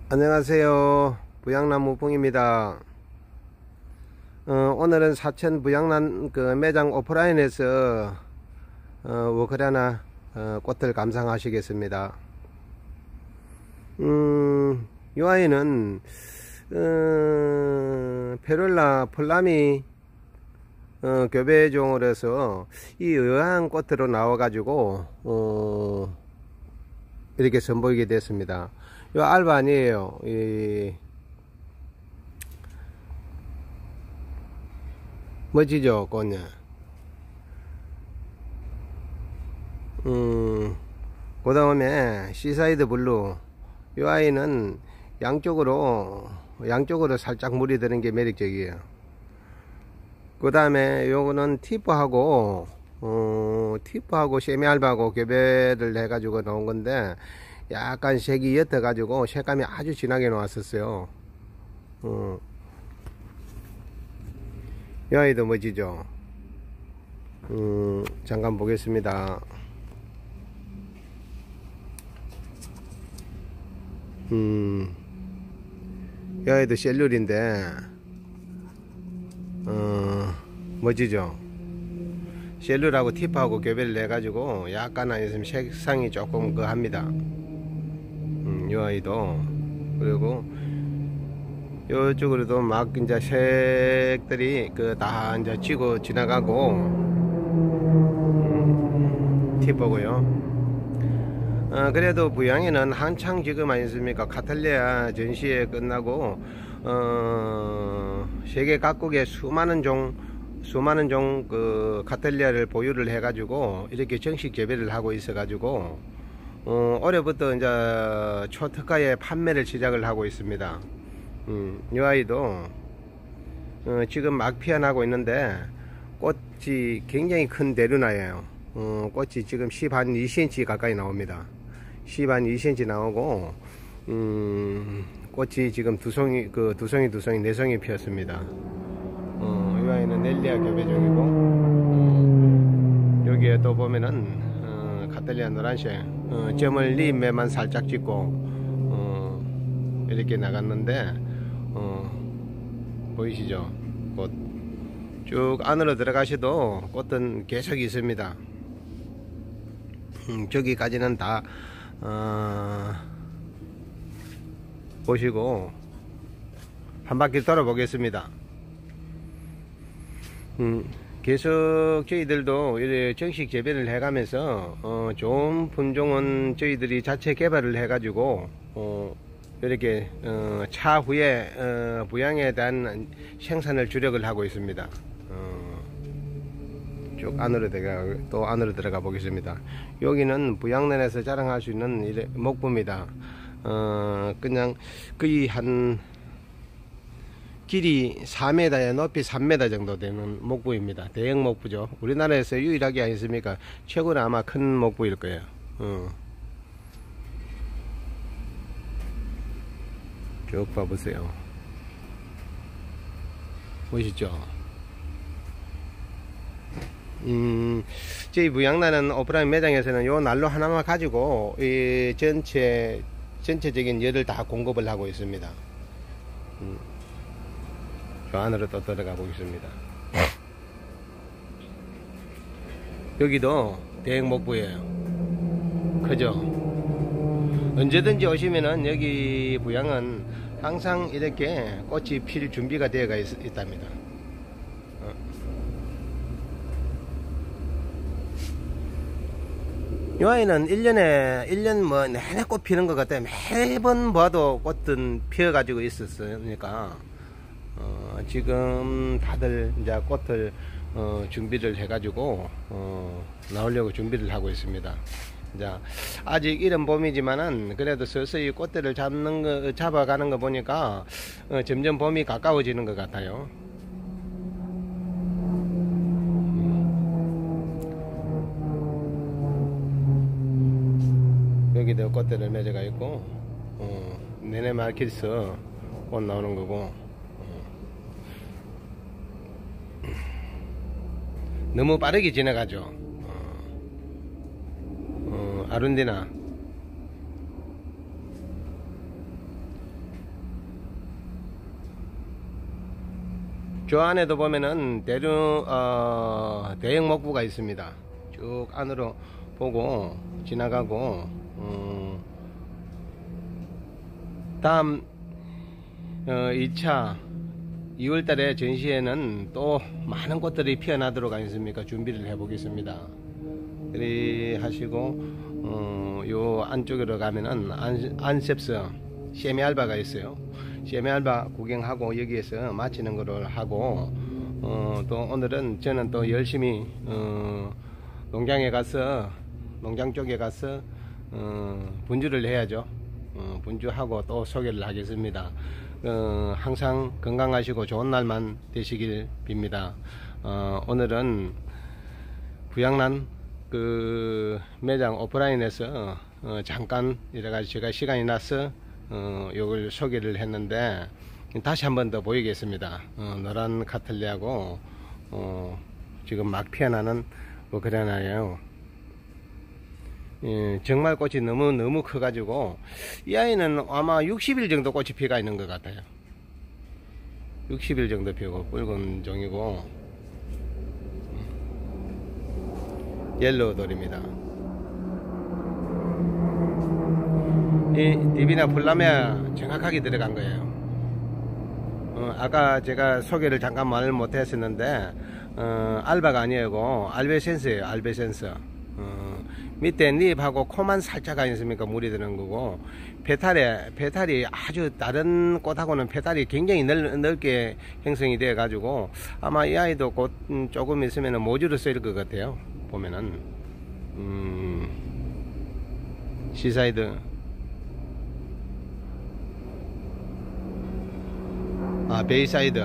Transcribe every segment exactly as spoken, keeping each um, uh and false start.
안녕하세요. 부양나무 뿡입니다. 어, 오늘은 사천 부양난 그 매장 오프라인에서 어, 워크라나 어, 꽃을 감상하시겠습니다. 음, 이 아이는 어, 페룰라 폴라미 어, 교배종으로서 이 의아한 꽃으로 나와가지고 어, 이렇게 선보이게 됐습니다. 요 알바 아니에요. 이 멋지죠, 꽃이. 음, 그 다음에 시사이드 블루. 이 아이는 양쪽으로 양쪽으로 살짝 물이 드는 게 매력적이에요. 그 다음에 요거는 티프하고 어, 티프하고 세미알바하고 교배를 해가지고 나온 건데, 약간 색이 옅어 가지고 색감이 아주 진하게 나왔었어요. 어. 이 아이도 멋지죠. 음, 잠깐 보겠습니다. 음, 이 아이도 셀룰인데 어, 멋지죠. 셀룰하고 티프하고 교배를 해가지고 약간 아니면 색상이 조금 그 합니다. 음, 이 아이도. 그리고 요쪽으로도 막 이제 색들이 그 다 이제 쥐고 지나가고 음, 티프고요. 어, 그래도 부양에는 한창 지금 아니습니까? 카탈리아 전시회 끝나고 어, 세계 각국의 수많은 종 수많은 종 그 카탈리아를 보유를 해 가지고 이렇게 정식 재배를 하고 있어 가지고 어, 올해부터 이제 초특가의 판매를 시작을 하고 있습니다. 음, 이 아이도 어, 지금 막 피어나고 있는데 꽃이 굉장히 큰 대류나예요. 어, 꽃이 지금 십 한 이 센티미터 가까이 나옵니다. 십 한 이 센티미터 나오고 음, 꽃이 지금 두 송이 그 두 송이 두 송이 네 송이 피었습니다. 어, 이 아이는 넬리아 교배종이고 어, 여기에 또 보면은 어, 카탈리아 노란색 어, 점을 리임에만 살짝 찍고 어, 이렇게 나갔는데 어, 보이시죠? 꽃 쭉 안으로 들어가셔도 꽃은 계속 있습니다. 음, 저기까지는 다 어, 보시고 한 바퀴 돌아 보겠습니다. 음, 계속 저희들도 이렇게 정식 재배를 해가면서 어, 좋은 품종은 저희들이 자체 개발을 해가지고 어, 이렇게 어, 차후에 어, 부양에 대한 생산을 주력을 하고 있습니다. 어, 쭉 안으로 들어가 또 안으로 들어가 보겠습니다. 여기는 부양단에서 자랑할 수 있는 목부입니다. 어, 그냥 거의 한 길이 사 미터에 높이 삼 미터 정도 되는 목부입니다. 대형 목부죠. 우리나라에서 유일하게 아니습니까? 최고는 아마 큰 목부일 거예요. 어. 쭉 봐보세요. 보이시죠? 음, 저희 부양단은 오프라인 매장에서는 요 난로 하나만 가지고 이 전체 전체적인 열을 다 공급을 하고 있습니다. 음. 저 안으로 또 들어가 보겠습니다. 여기도 대형 목부예요. 그죠? 언제든지 오시면은 여기 부양은 항상 이렇게 꽃이 필 준비가 되어 있, 있답니다. 어. 이 아이는 일 년에 일 년 뭐 내내 꽃 피는 것 같아요. 매번 봐도 꽃은 피어 가지고 있었으니까 어, 지금 다들 이제 꽃을 어, 준비를 해 가지고 어, 나오려고 준비를 하고 있습니다. 이제 아직 이른 봄이지만은 그래도 서서히 꽃들을 잡는 거 잡아가는 거 보니까 어, 점점 봄이 가까워지는 것 같아요. 여기도 꽃들을 맺어가 있고 어, 네네 마르키스 꽃 나오는 거고 너무 빠르게 지나가죠. 어, 어, 아룬디나 저 안에도 보면은 대륙 어, 대형 목부가 있습니다. 쭉 안으로 보고 지나가고 음, 다음 어, 이 차 이월 달에 전시회는 또 많은 꽃들이 피어나도록 하겠습니까? 준비를 해 보겠습니다. 그리 하시고 어, 요 안쪽으로 가면은 안, 안셉스 셰미알바가 있어요. 셰미알바 구경하고 여기에서 마치는 거를 하고 어, 또 오늘은 저는 또 열심히 어, 농장에 가서 농장 쪽에 가서 어, 분주를 해야죠. 어, 분주하고 또 소개를 하겠습니다. 어, 항상 건강하시고 좋은 날만 되시길 빕니다. 어, 오늘은 부양란 그 매장 오프라인에서 어, 잠깐 이래가지고 제가 시간이 나서 어, 요걸 소개를 했는데 다시 한번 더 보이겠습니다. 어, 노란 카틀리하고 어, 지금 막 피어나는 뭐 그러나요. 예, 정말 꽃이 너무 너무 커 가지고 이 아이는 아마 육십 일 정도 꽃이 피가 있는 것 같아요. 육십 일 정도 피고 붉은 종이고 옐로우 돌입니다. 이 디비나 플라메아 정확하게 들어간 거예요. 어, 아까 제가 소개를 잠깐 말을 못 했었는데 어, 알바가 아니고 알베센스예요. 알베센스. 어, 밑에 잎하고 코만 살짝 아니습니까? 물이 드는 거고 페탈에 페탈이 아주 다른 꽃하고는 페탈이 굉장히 넓, 넓게 형성이 돼 가지고 아마 이 아이도 곧 음, 조금 있으면 모주로 쓰일 것 같아요. 보면은 음, 시사이드 아 베이사이드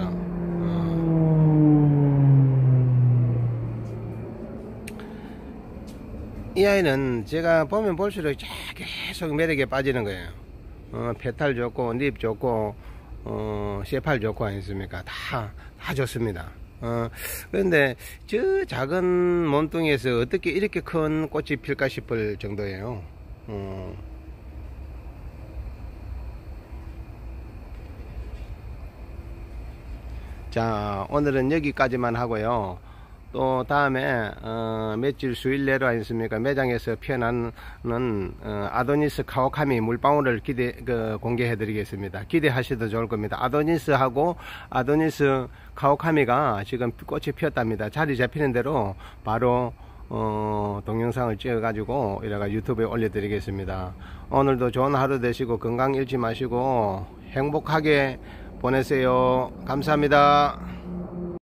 이 아이는 제가 보면 볼수록 계속 매력에 빠지는 거예요. 어, 페탈 좋고 잎 좋고 어, 쇠팔 좋고 아니습니까? 다, 다 좋습니다. 어, 그런데 저 작은 몸뚱이에서 어떻게 이렇게 큰 꽃이 필까 싶을 정도예요. 어. 자, 오늘은 여기까지만 하고요. 또 다음에 어, 며칠 수일 내로 아니습니까? 매장에서 피어나는 어, 아도니스 카오카미 물방울을 기대 그, 공개해 드리겠습니다. 기대하셔도 좋을 겁니다. 아도니스하고 아도니스 카오카미가 지금 꽃이 피었답니다. 자리 잡히는 대로 바로 어, 동영상을 찍어 가지고 이래가 유튜브에 올려 드리겠습니다. 오늘도 좋은 하루 되시고 건강 잃지 마시고 행복하게 보내세요. 감사합니다.